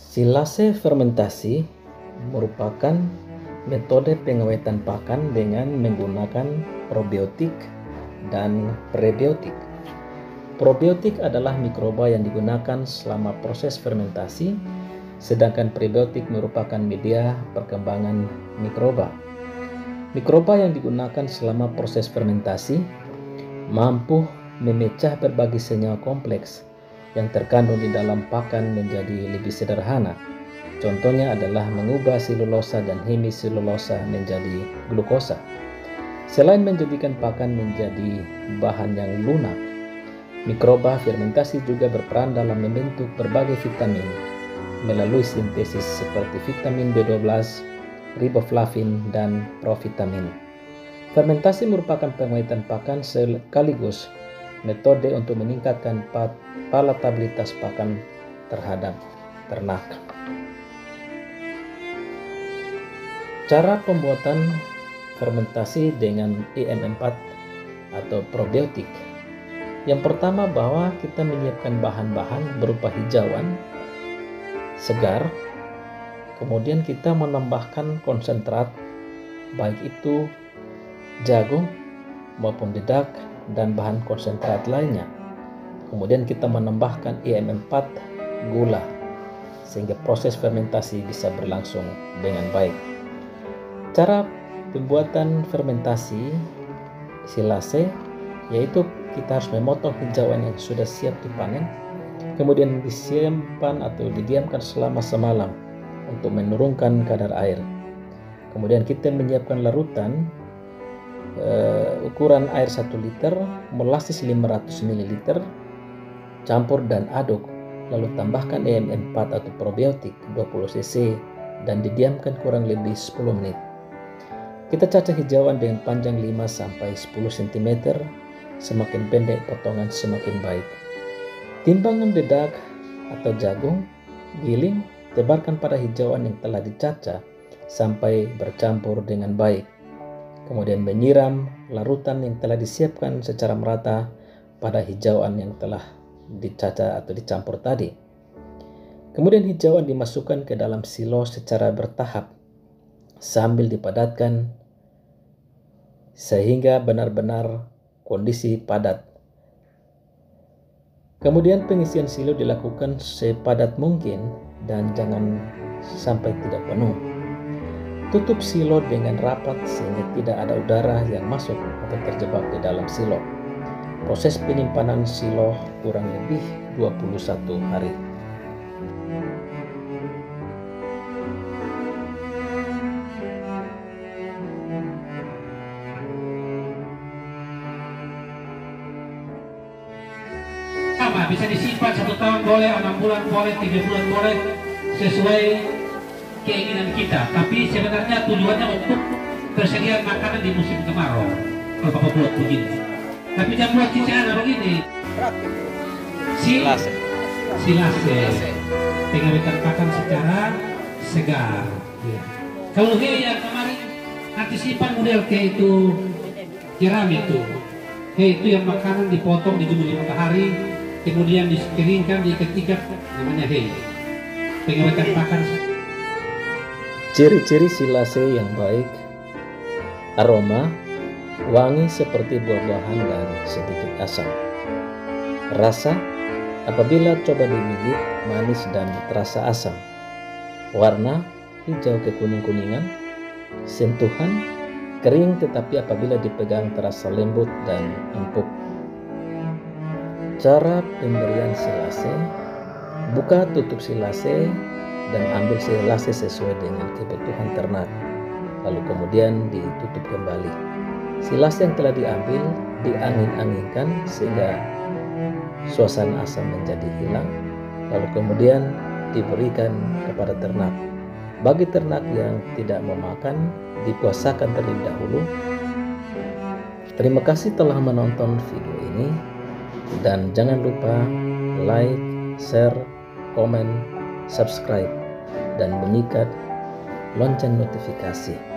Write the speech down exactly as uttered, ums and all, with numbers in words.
Silase fermentasi merupakan metode pengawetan pakan dengan menggunakan probiotik dan prebiotik. Probiotik adalah mikroba yang digunakan selama proses fermentasi, sedangkan prebiotik merupakan media perkembangan mikroba. Mikroba yang digunakan selama proses fermentasi mampu memecah berbagai senyawa kompleks yang terkandung di dalam pakan menjadi lebih sederhana. Contohnya adalah mengubah selulosa dan hemiselulosa menjadi glukosa. Selain menjadikan pakan menjadi bahan yang lunak, mikroba fermentasi juga berperan dalam membentuk berbagai vitamin melalui sintesis seperti vitamin B dua belas, riboflavin, dan provitamin. Fermentasi merupakan pengawetan pakan sekaligus metode untuk meningkatkan palatabilitas pakan terhadap ternak. Cara pembuatan fermentasi dengan E M empat atau probiotik. Yang pertama, bahwa kita menyiapkan bahan-bahan berupa hijauan segar, kemudian kita menambahkan konsentrat baik itu jagung maupun dedak dan bahan konsentrat lainnya. Kemudian kita menambahkan E M empat gula sehingga proses fermentasi bisa berlangsung dengan baik. Cara pembuatan fermentasi silase yaitu kita harus memotong hijauan yang sudah siap dipanen, kemudian disimpan atau didiamkan selama semalam untuk menurunkan kadar air. Kemudian kita menyiapkan larutan uh, ukuran air satu liter, molasses lima ratus mililiter, campur dan aduk, lalu tambahkan E M empat atau probiotik dua puluh cc dan didiamkan kurang lebih sepuluh menit. Kita cacah hijauan dengan panjang lima sampai sepuluh sentimeter, semakin pendek potongan semakin baik. Timbangan dedak atau jagung, giling, tebarkan pada hijauan yang telah dicacah sampai bercampur dengan baik. Kemudian menyiram larutan yang telah disiapkan secara merata pada hijauan yang telah dicacah atau dicampur tadi. Kemudian hijauan dimasukkan ke dalam silo secara bertahap sambil dipadatkan sehingga benar-benar kondisi padat. Kemudian pengisian silo dilakukan sepadat mungkin dan jangan sampai tidak penuh. Tutup silo dengan rapat sehingga tidak ada udara yang masuk atau terjebak di dalam silo. Proses penyimpanan silo kurang lebih dua puluh satu hari. Bisa disimpan satu tahun boleh, enam bulan boleh, tiga bulan boleh, sesuai keinginan kita. Tapi sebenarnya tujuannya untuk persediaan makanan di musim kemarau. Kalau Bapak buat begini. Tapi jangan buat cicilan begini. Silase, silase, pengawetan pakan secara segar. Ya. Kalau he yang kemarin nanti simpan model kayak itu jerami itu, he itu yang makanan dipotong dijemur di matahari. Kemudian dikeringkan, diikat-ikat, namanya hay. Pengawetan pakan. Ciri-ciri silase yang baik: aroma, wangi seperti buah-buahan dan sedikit asam. Rasa, apabila coba digigit, manis dan terasa asam. Warna, hijau kekuning-kuningan. Sentuhan, kering tetapi apabila dipegang terasa lembut dan empuk. Cara pemberian silase: buka tutup silase dan ambil silase sesuai dengan kebutuhan ternak, lalu kemudian ditutup kembali. Silase yang telah diambil diangin-anginkan sehingga suasana asam menjadi hilang, lalu kemudian diberikan kepada ternak. Bagi ternak yang tidak mau makan, dipuasakan terlebih dahulu. Terima kasih telah menonton video ini. Dan jangan lupa like, share, komen, subscribe, dan bunyikan lonceng notifikasi.